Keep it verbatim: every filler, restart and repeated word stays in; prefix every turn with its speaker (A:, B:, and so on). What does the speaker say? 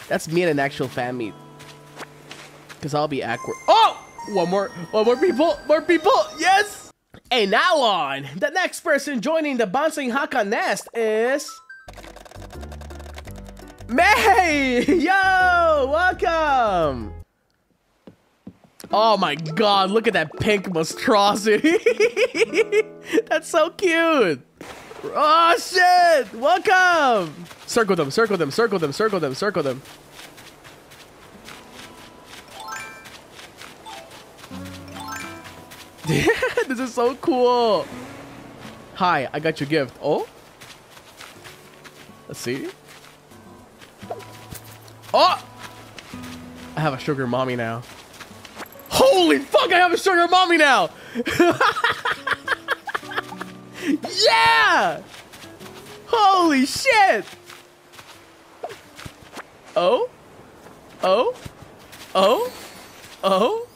A: That's me and an actual fan meet. Because I'll be awkward. Oh! One more. One more people. More people. Yes! And now on. The next person joining the banzoinhakka nest is... May! Yo! Welcome! Oh my god, look at that pink monstrosity. That's so cute. Oh shit! Welcome! Circle them, circle them, circle them, circle them, circle them. This is so cool. Hi, I got your gift. Oh? Let's see. Oh! I have a sugar mommy now. Holy fuck, I have a sugar mommy now! Yeah! Holy shit! Oh? Oh? Oh? Oh?